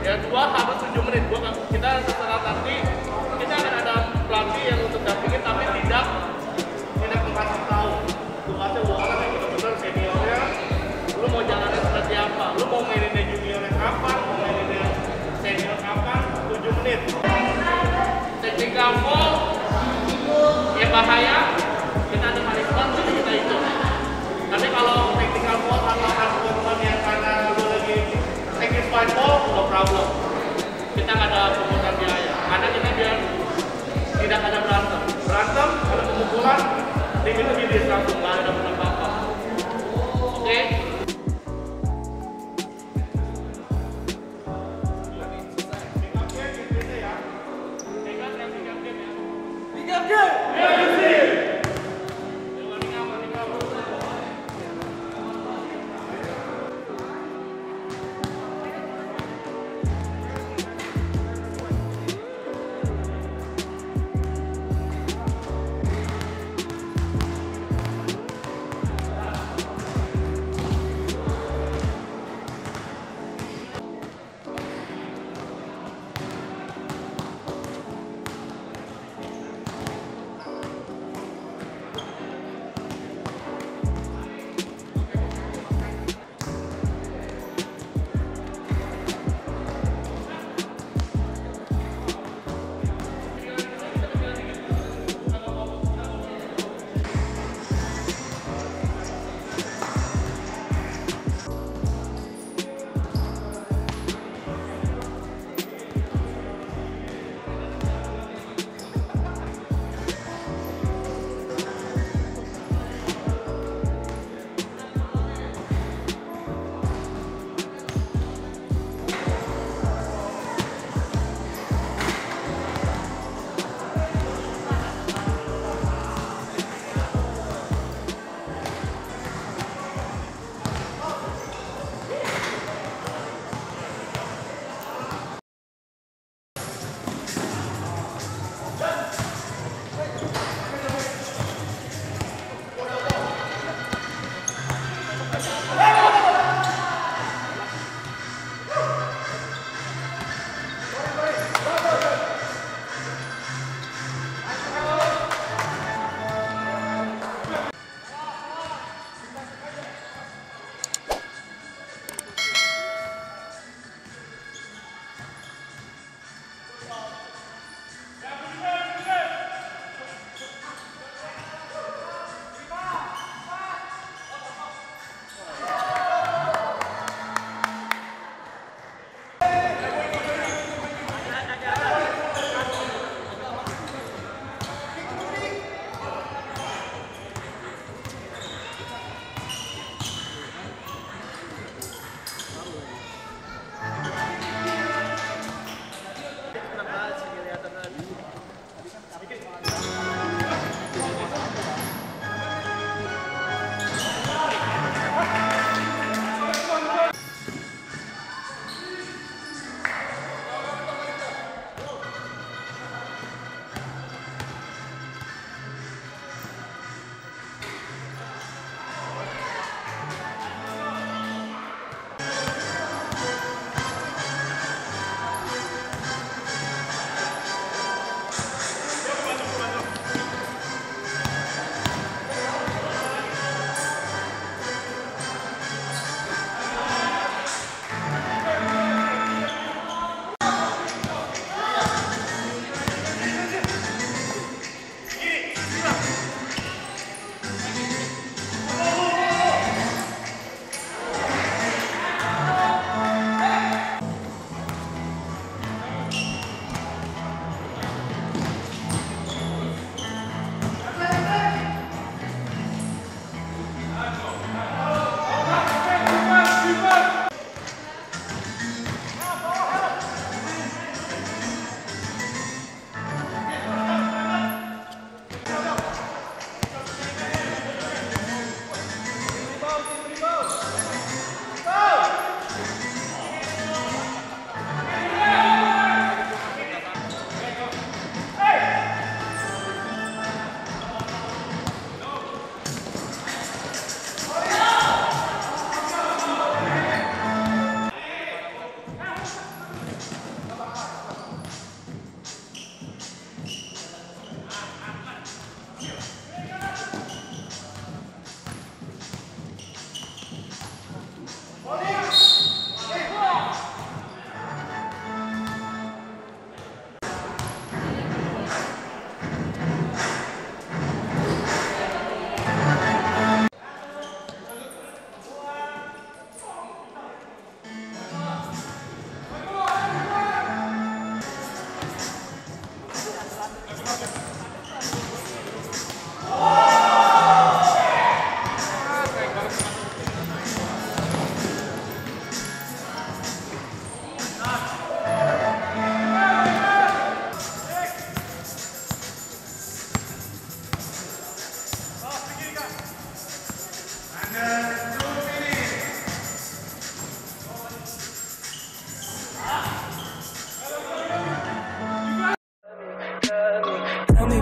Yang dua harus 7 menit. Kita setelah nanti kita akan ada pelatih yang untuk dampingin tapi tidak mengasih tahu. Tugasnya bukan yang benar-benar seniornya. Lu mau jalannya seperti apa? Lu mau maininnya juniornya kapan? Mau maininnya senior kapan? 7 menit. Technical foul yang bahaya kita ada punishment jadi kita ikut. Tapi kalau technical foul atau hard yang karena lu lagi teknis fight ball, no problem. Kita nggak ada pemungutan biaya. Karena kita biar tidak ada berantem. Berantem ada pemukulan, tim itu jadi langsung nggak ada apa-apa. Oke? Tiga game.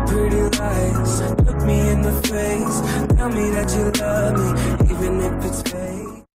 pretty lies. Look me in the face, tell me that you love me, even if it's fake.